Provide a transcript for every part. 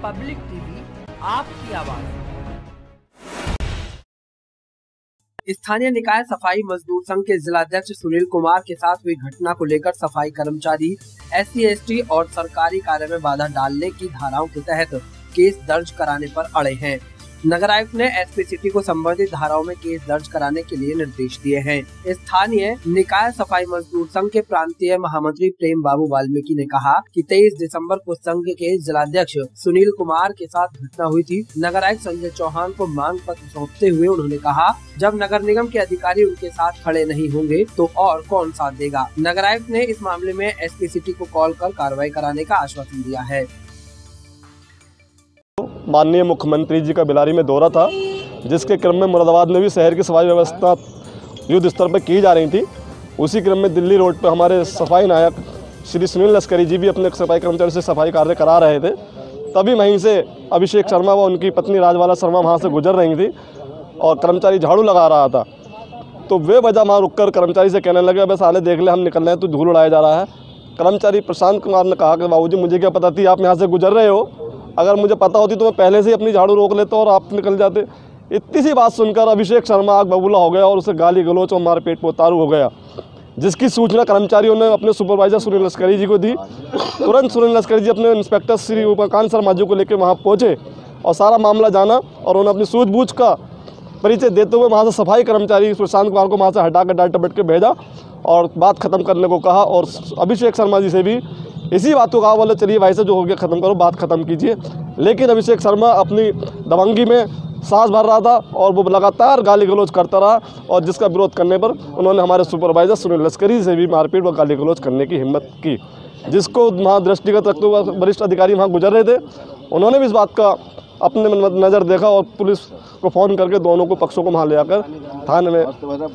Public TV, आपकी आवाज। स्थानीय निकाय सफाई मजदूर संघ के जिलाध्यक्ष सुनील कुमार के साथ हुई घटना को लेकर सफाई कर्मचारी SC/ST और सरकारी कार्य में बाधा डालने की धाराओं के तहत केस दर्ज कराने पर अड़े हैं। नगर आयुक्त ने SP सिटी को संबंधित धाराओं में केस दर्ज कराने के लिए निर्देश दिए हैं। स्थानीय निकाय सफाई मजदूर संघ के प्रांतीय महामंत्री प्रेम बाबू वाल्मीकि ने कहा कि 23 दिसंबर को संघ के जिलाध्यक्ष सुनील कुमार के साथ घटना हुई थी। नगर आयुक्त संजय चौहान को मांग पत्र सौंपते हुए उन्होंने कहा, जब नगर निगम के अधिकारी उनके साथ खड़े नहीं होंगे तो और कौन साथ देगा। नगर आयुक्त ने इस मामले में SP सिटी को कॉल कर कार्रवाई कराने का आश्वासन दिया है। माननीय मुख्यमंत्री जी का बिलारी में दौरा था, जिसके क्रम में मुरादाबाद में भी शहर की सफाई व्यवस्था युद्ध स्तर पर की जा रही थी। उसी क्रम में दिल्ली रोड पर हमारे सफाई नायक श्री सुनील लश्करी जी भी अपने सफाई कर्मचारी से सफाई कार्य करा रहे थे। तभी वहीं से अभिषेक शर्मा व उनकी पत्नी राजबाला शर्मा वहाँ से गुजर रही थी और कर्मचारी झाड़ू लगा रहा था। तो वे वजह वहाँ रुककर कर्मचारी से कहने लगे, बस साले देख ले, हम निकल रहे हैं, तो धूल उड़ाया जा रहा है। कर्मचारी प्रशांत कुमार ने कहा कि बाबूजी मुझे क्या पता थी आप यहाँ से गुजर रहे हो, अगर मुझे पता होती तो मैं पहले से ही अपनी झाड़ू रोक लेता और आप निकल जाते। इतनी सी बात सुनकर अभिषेक शर्मा आग बबूला हो गया और उसे गाली गलोच और मारपीट पर उतारू हो गया, जिसकी सूचना कर्मचारियों ने अपने सुपरवाइजर सुनील लश्करी जी को दी। तुरंत सुनील लश्करी जी अपने इंस्पेक्टर श्री उमाकांत शर्मा जी को लेकर वहाँ पहुँचे और सारा मामला जाना और उन्होंने अपनी सूझबूझ का परिचय देते हुए वहाँ से सफाई कर्मचारी प्रशांत कुमार को वहाँ से हटा कर डांट डपट के भेजा और बात ख़त्म करने को कहा। और अभिषेक शर्मा जी से भी इसी बात को कहा, बोले चलिए भाई से जो हो गया ख़त्म करो, बात ख़त्म कीजिए। लेकिन अभिषेक शर्मा अपनी दबंगी में सांस भर रहा था और वो लगातार गाली गलौज करता रहा और जिसका विरोध करने पर उन्होंने हमारे सुपरवाइजर सुनील लश्करी से भी मारपीट व गाली गलौज करने की हिम्मत की, जिसको वहाँ दृष्टिगत रखते हुए वरिष्ठ अधिकारी वहाँ गुजर रहे थे। उन्होंने भी इस बात का अपने नज़र देखा और पुलिस को फ़ोन करके दोनों को पक्षों को वहाँ ले आकर थाने में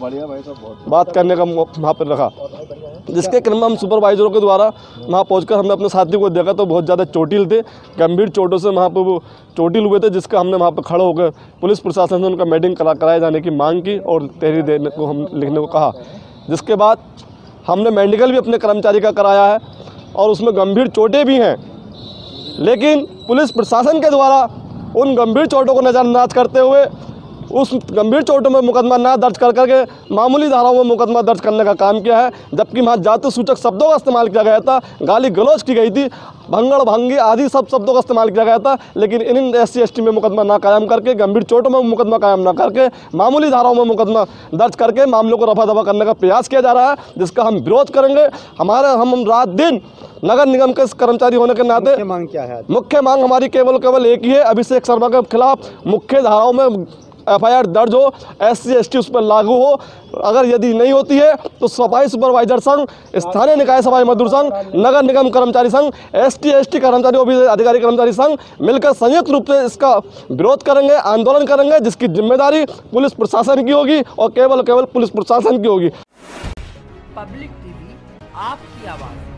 बात करने का वहाँ पर रखा, जिसके क्रम में हम सुपरवाइजरों के द्वारा वहाँ पहुंचकर हमने अपने साथी को देखा तो बहुत ज़्यादा चोटिल थे, गंभीर चोटों से वहाँ पर वो चोटिल हुए थे, जिसका हमने वहाँ पर खड़े होकर पुलिस प्रशासन से उनका मेडिकल कराए जाने की मांग की और तहरीर देने को हम लिखने को कहा। जिसके बाद हमने मेडिकल भी अपने कर्मचारी का कराया है और उसमें गंभीर चोटें भी हैं, लेकिन पुलिस प्रशासन के द्वारा उन गंभीर चोटों को नज़रअंदाज करते हुए उस गंभीर चोटों में मुकदमा ना दर्ज कर करके मामूली धाराओं में मुकदमा दर्ज करने का काम किया है। जबकि वहाँ जाति सूचक शब्दों का इस्तेमाल किया गया था, गाली गलौज की गई थी, भंगड़ भंगी आदि सब शब्दों का इस्तेमाल किया गया था, लेकिन इन SC/ST में मुकदमा ना कायम करके, गंभीर चोटों में मुकदमा कायम ना करके, मामूली धाराओं में मुकदमा दर्ज करके मामलों को रफा दफा करने का प्रयास किया जा रहा है, जिसका हम विरोध करेंगे। हम रात दिन नगर निगम के कर्मचारी होने के नाते मुख्य मांग क्या है? मुख्य मांग हमारी केवल एक ही है, अभिषेक शर्मा के खिलाफ मुख्य धाराओं में FIR दर्ज हो, SC/ST उस पर लागू हो। अगर यदि नहीं होती है तो सफाई सुपरवाइजर संघ, स्थानीय निकाय सफाई मजदूर संघ, नगर निगम कर्मचारी संघ, ST/ST कर्मचारी OBC अधिकारी कर्मचारी संघ मिलकर संयुक्त रूप से इसका विरोध करेंगे, आंदोलन करेंगे, जिसकी जिम्मेदारी पुलिस प्रशासन की होगी और केवल पुलिस प्रशासन की होगी। पब्लिक टीवी, आपकी आवाज।